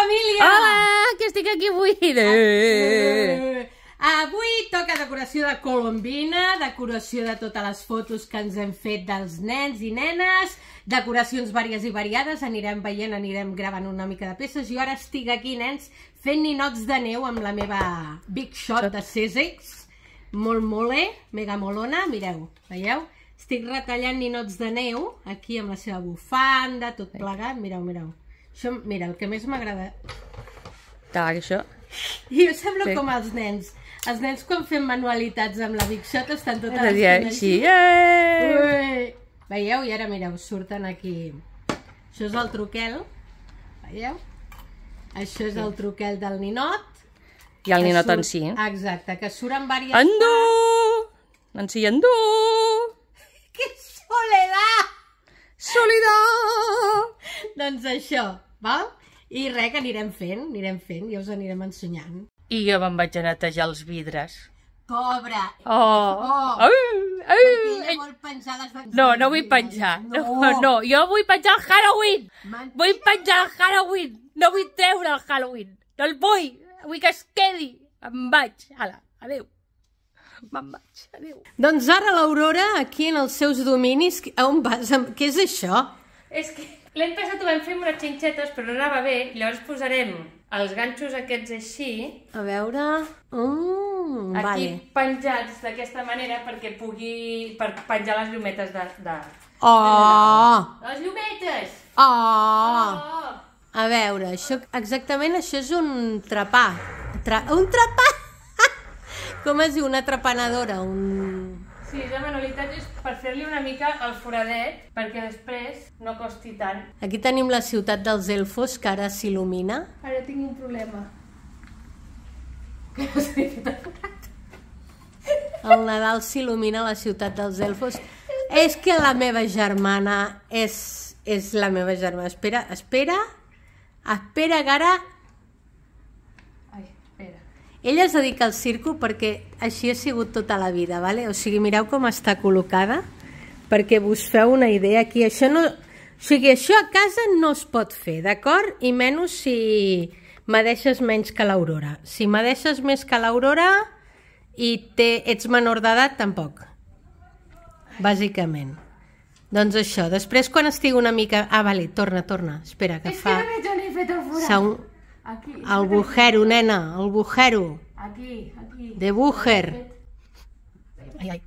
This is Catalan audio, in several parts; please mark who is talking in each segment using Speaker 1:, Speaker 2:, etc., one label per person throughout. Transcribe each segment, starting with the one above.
Speaker 1: família!
Speaker 2: Hola, que estic aquí avui!
Speaker 1: Avui toca decoració de Colombina, decoració de totes les fotos que ens hem fet dels nens i nenes, decoracions vàries i variades, anirem veient, anirem gravant una mica de peces. Jo ara estic aquí, nens, fent ninots de neu amb la meva Big Shot de Cesix, molt mole, mega molona, mireu, veieu? Estic retallant ninots de neu, aquí amb la seva bufanda, tot plegat, mireu, mireu. Això, mira, el que més m'agrada...
Speaker 2: Clar, això...
Speaker 1: Jo semblo com els nens. Els nens quan fem manualitats amb la Big Shot estan totes
Speaker 2: així.
Speaker 1: Veieu? I ara mireu, surten aquí. Això és el truquel. Veieu? Això és el truquel del ninot.
Speaker 2: I el ninot en si.
Speaker 1: Exacte, que suren diverses...
Speaker 2: Endú! En si, endú!
Speaker 1: Que soledat!
Speaker 2: Solidat!
Speaker 1: Doncs això, val? I res, que anirem fent, i us anirem ensenyant.
Speaker 2: I jo me'n vaig a netejar els vidres.
Speaker 1: Pobra!
Speaker 2: Perquè
Speaker 1: ella vol penjar les...
Speaker 2: No, no vull penjar. No, jo vull penjar el Halloween. Vull penjar el Halloween. No vull treure el Halloween. No el vull. Vull que es quedi. Em vaig. Hala, adéu. Me'n vaig, adéu.
Speaker 1: Doncs ara l'Aurora, aquí en els seus dominis... On vas? Què és això?
Speaker 2: És que l'any passat ho vam fer amb unes xinxetes, però no anava bé. Llavors posarem els ganxos aquests així.
Speaker 1: A veure...
Speaker 2: Aquí penjats d'aquesta manera perquè pugui... per penjar les llumetes de... Les llumetes!
Speaker 1: A veure, això, exactament això és un trapà. Un trapà! Com es diu? Una trapanadora,
Speaker 2: Sí, la manualitat és per fer-li una mica el foradet perquè després no costi tant.
Speaker 1: Aquí tenim la ciutat dels elfos que ara s'il·lumina.
Speaker 2: Ara tinc un problema.
Speaker 1: El Nadal s'il·lumina la ciutat dels elfos. És que la meva germana és la meva germana. Espera, que ara... Ella es dedica al circo perquè així ha sigut tota la vida, ¿vale? O sigui, mireu com està col·locada, perquè vos feu una idea aquí. Això no... O sigui, això a casa no es pot fer, d'acord? I menys si m'adeixes menys que l'Aurora. Si m'adeixes més que l'Aurora i ets menor d'edat, tampoc. Bàsicament. Doncs això, després quan estigui una mica... vale, torna. Espera, que fa...
Speaker 2: És que no veig on he fet el forat. Aquí.
Speaker 1: El bujero, nena, el bujero.
Speaker 2: Aquí.
Speaker 1: De bujer. Ai.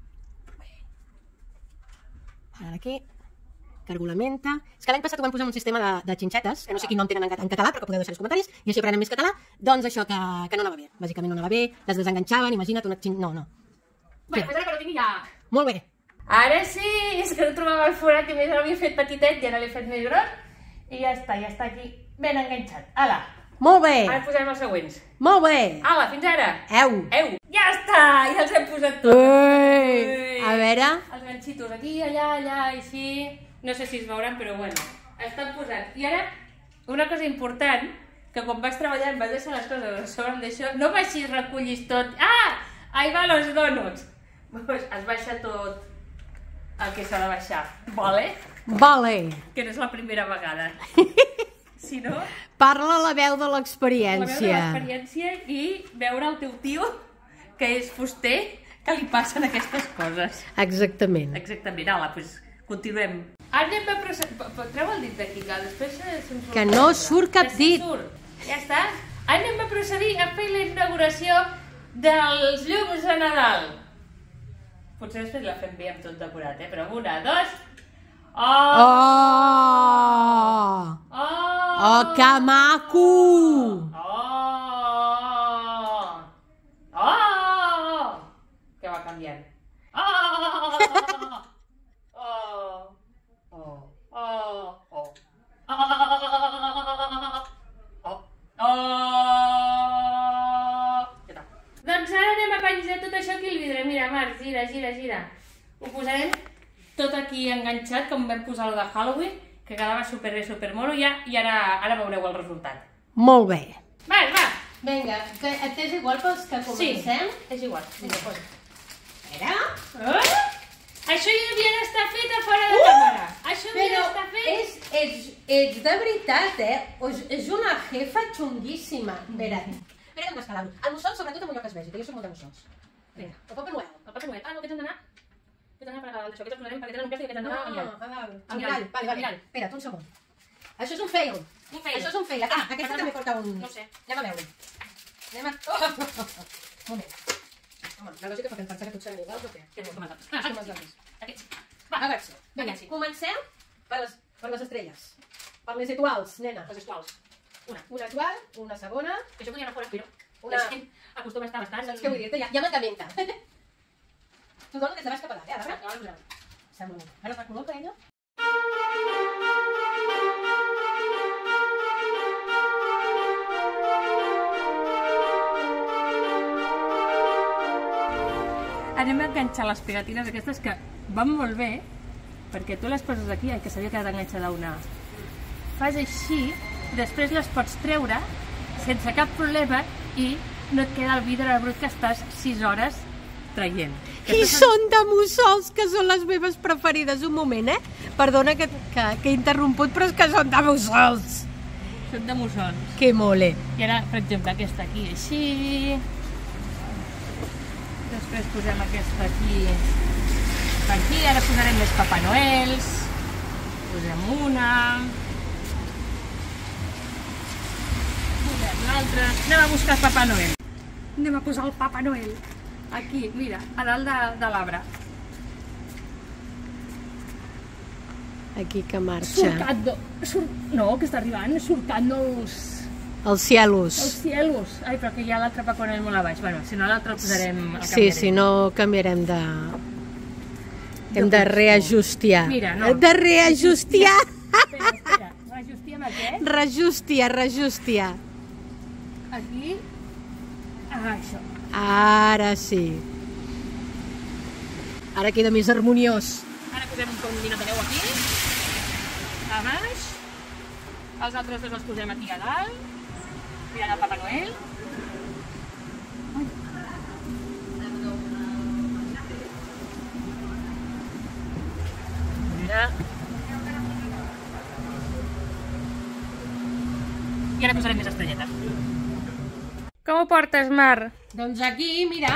Speaker 1: Ara aquí. Cargolamenta. És que l'any passat ho vam posar en un sistema de xinxetes, que no sé qui no entenen en català, però que podeu deixar als comentaris, i així aprenem més català. Doncs això, que no anava bé. Bàsicament no anava bé, les desenganxaven, imagina't una xinxeta... No.
Speaker 2: Bé, doncs ara que ho tinc ja.
Speaker 1: Molt bé.
Speaker 2: Ara sí, és que no trobava el forat i més l'havia fet petitet i ara l'he fet més gros. I ja està aquí ben enganxat. Ala.
Speaker 1: Molt bé.
Speaker 2: Ara posarem els següents.
Speaker 1: Molt bé.
Speaker 2: Ala, fins ara.
Speaker 1: Eu.
Speaker 2: Ja està, ja els hem posat tots.
Speaker 1: A veure.
Speaker 2: Els ganxitos aquí, allà, així. No sé si es veuran, però bueno, estan posats. I ara, una cosa important, que quan vas treballar em vas deixar les coses a sobre d'això, no baixis, recullis tot. Ahí va los donuts. Pues es baixa tot el que s'ha de baixar, vale? Que no és la primera vegada. Si no...
Speaker 1: Parla la veu de l'experiència.
Speaker 2: La veu de l'experiència i veure el teu tio, que és fuster, que li passen aquestes coses.
Speaker 1: Exactament.
Speaker 2: Ala, doncs continuem. Ara anem a procedir... Treu el dit d'aquí, que després se'ns surt...
Speaker 1: Que no surt cap dit.
Speaker 2: Ja està. Ara anem a procedir a fer la inauguració dels llums de Nadal. Potser després la fem bé amb tot decorat, però 1, 2...
Speaker 1: Que maco!
Speaker 2: Que va canviant. Doncs ara anem a penjar tot això aquí al vidre. Mira, Marc, gira. Ho posarem tot aquí enganxat, com vam posar el de Halloween, que quedava superbé, supermono, i ara veureu el resultat.
Speaker 1: Molt bé.
Speaker 2: Va.
Speaker 1: Vinga, és igual pels que comencem?
Speaker 2: Sí, és igual. Vinga, posa.
Speaker 1: Espera.
Speaker 2: Això ja havia d'estar fet a fora de càmera. Això havia d'estar fet...
Speaker 1: Ets de veritat, És una jefa xunguíssima. Espera't que em descalabro. El mussol, sobretot amb allò que es vegi, que jo soc molt de mussols. Vinga, el Papa Noel.
Speaker 2: El Papa Noel. No, aquests han d'anar... Aquests han d'anar per a dalt, això. Aquests els posarem perquè tenen un pèstic i aquests han d'anar al mirall.
Speaker 1: Al mirall, vale. Espera't, un segon. Això és un fail. Això és un fail. Aquesta també porta un...
Speaker 2: No sé.
Speaker 1: Anem a veure. Moment. Home, la lògica fa que em pensar que tots serem iguals o què?
Speaker 2: Com els altres.
Speaker 1: Com els altres.
Speaker 2: Aquests.
Speaker 1: A veure, vinga, comencem per les estrelles. Per les iguals, nena.
Speaker 2: Les iguals.
Speaker 1: Una igual, una segona...
Speaker 2: Que això podria anar fora, però...
Speaker 1: Una...
Speaker 2: Acostuma a estar bastant...
Speaker 1: Saps què vull dir-te? Ja m'encamenta. Tu dono des de baix cap a dalt,
Speaker 2: Ara ho posarem.
Speaker 1: Sembla molt. Ara es recol·loca ella?
Speaker 2: Anem a enganxar les pegatines aquestes que van molt bé, perquè tu les poses aquí, que s'havia quedat enganxada una. Fas així, després les pots treure sense cap problema i no et queda el vidre brut que estàs 6 hores traient.
Speaker 1: I són de mussols, que són les meves preferides. Un moment, Perdona que he interromput, però és que són de mussols.
Speaker 2: Són de mussols.
Speaker 1: Que mole.
Speaker 2: I ara, per exemple, aquesta aquí així... Després posem aquesta aquí per aquí, ara posarem més Papa Noels. Posem una. Posem l'altra. Anem a buscar el Papa Noel. Anem a posar el Papa Noel. Aquí, mira, a dalt de l'arbre.
Speaker 1: Aquí que marxa.
Speaker 2: No, que està arribant, surcant
Speaker 1: Els cielos.
Speaker 2: Els cielos. Ai, però que hi ha l'altre Papa Noel molt a baix. Bueno, si no l'altre el posarem...
Speaker 1: Sí, si no canviarem de... Hem de reajustiar.
Speaker 2: Mira, no.
Speaker 1: De reajustiar!
Speaker 2: Espera. Reajustia amb aquest.
Speaker 1: Reajustia.
Speaker 2: Aquí. Això.
Speaker 1: Ara sí. Ara queda més harmoniós.
Speaker 2: Ara posem un combinat de neu aquí. A baix. Els altres dos els posem aquí a dalt. Mirant el Papa Noel. Mira. I ara posarem més estrelletes. Com ho portes, Mar?
Speaker 1: Doncs aquí, mira,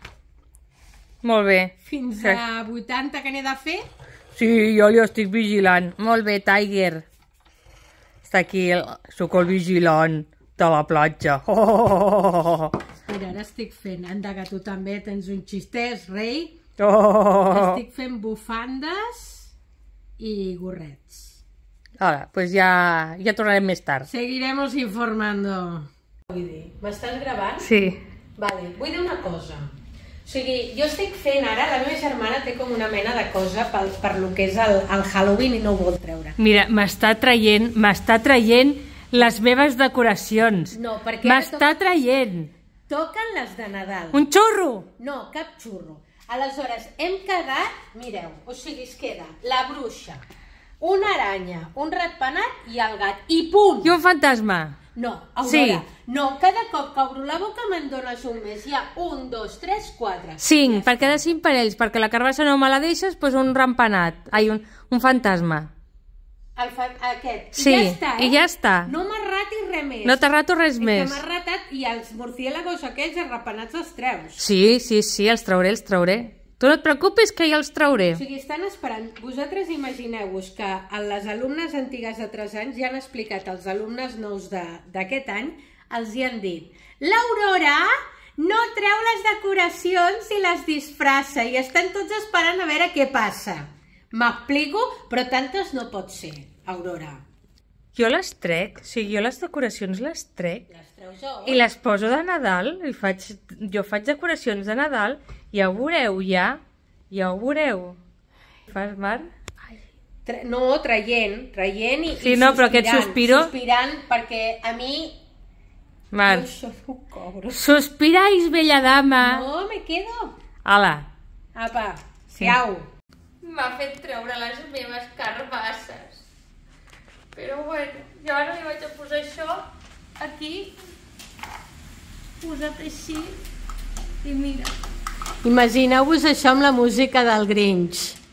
Speaker 2: Molt bé.
Speaker 1: fins a 80 que n'he de fer.
Speaker 2: Sí, jo li estic vigilant. Molt bé, Tiger. Està aquí, sóc el vigilant de la platja.
Speaker 1: Mira, ara estic fent, anda que tu també tens un xistès, rei. Estic fent bufandes i gorrets.
Speaker 2: Ara, doncs ja tornarem més tard.
Speaker 1: Seguiremos informando. Vull dir, m'estàs gravant?
Speaker 2: Sí.
Speaker 1: Vale, vull dir una cosa. O sigui, jo estic fent ara, la meva germana té com una mena de cosa per lo que és el Halloween i no ho vol treure.
Speaker 2: Mira, m'està traient les meves decoracions.
Speaker 1: No, perquè...
Speaker 2: M'està traient.
Speaker 1: Toquen les de Nadal.
Speaker 2: Un xurro!
Speaker 1: No, cap xurro. Aleshores, hem quedat, mireu, o sigui, es queda la bruixa, una aranya, un ratpenat i el gat. I punt!
Speaker 2: I un fantasma.
Speaker 1: No, Aurora,
Speaker 2: Sí.
Speaker 1: No, cada cop que obro la boca me'n dones un més. Hi ha 1, 2, 3, 4.
Speaker 2: 5, per cada 5 parells, perquè la carbassa no me la deixes, doncs un rampanat. Ai, un fantasma.
Speaker 1: Aquest.
Speaker 2: Sí,
Speaker 1: I ja està,
Speaker 2: i ja està.
Speaker 1: No m'arratis res més.
Speaker 2: No t'arrato res
Speaker 1: És
Speaker 2: més.
Speaker 1: que m'ha ratat i els murciélagos aquells arrapenats els treus.
Speaker 2: Sí, els trauré. Tu no et preocupis que ja els trauré.
Speaker 1: O sigui, estan esperant. Vosaltres imagineu-vos que les alumnes antigues de 3 anys ja han explicat als alumnes nous d'aquest any, els hi han dit: l'Aurora no treu les decoracions i les disfressa i estan tots esperant a veure què passa. M'explico? Però tantes no pot ser, Aurora.
Speaker 2: Jo les trec, o sigui, jo les decoracions les trec.
Speaker 1: Les treus jo?
Speaker 2: I les poso de Nadal, jo faig decoracions de Nadal, ja ho veureu, ja ho veureu. Fas, Mar?
Speaker 1: No, traient i
Speaker 2: Sí, no, però aquest sospiro...
Speaker 1: Sospirant, perquè a mi...
Speaker 2: Mar,
Speaker 1: Això no ho cobro.
Speaker 2: sospirais, bella dama.
Speaker 1: No, me quedo.
Speaker 2: Ala.
Speaker 1: Apa, siau.
Speaker 2: M'ha fet treure les meves carbasses. Però bueno, jo ara li vaig a posar això aquí, posat així, i mira.
Speaker 1: Imagineu-vos això amb la música del Grinch.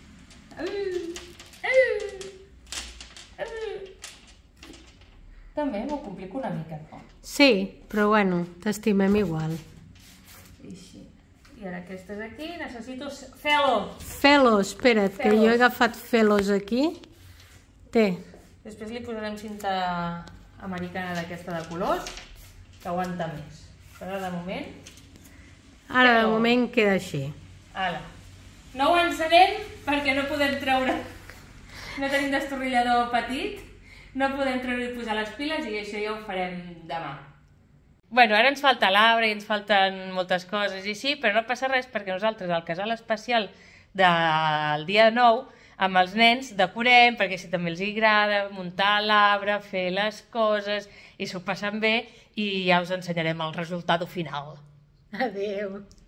Speaker 2: complico una mica, no?
Speaker 1: Sí, però bueno, t'estimem igual.
Speaker 2: Així. I ara aquestes aquí, necessito felo.
Speaker 1: Felo, espera't, que jo he agafat felos aquí. Té.
Speaker 2: Després li posarem cinta americana d'aquesta de colors, que aguanta més. Però de moment...
Speaker 1: Ara de moment queda així.
Speaker 2: Ala. No ho encenem perquè no podem treure... No tenim destorrillador petit, no podem treure i posar les piles i això ja ho farem demà. Bueno, ara ens falta l'arbre i ens falten moltes coses i així, però no passa res perquè nosaltres al casal especial del dia 9 amb els nens decorem, perquè si també els agrada muntar l'arbre, fer les coses i s'ho passen bé i ja us ensenyarem el resultat final.
Speaker 1: Adéu.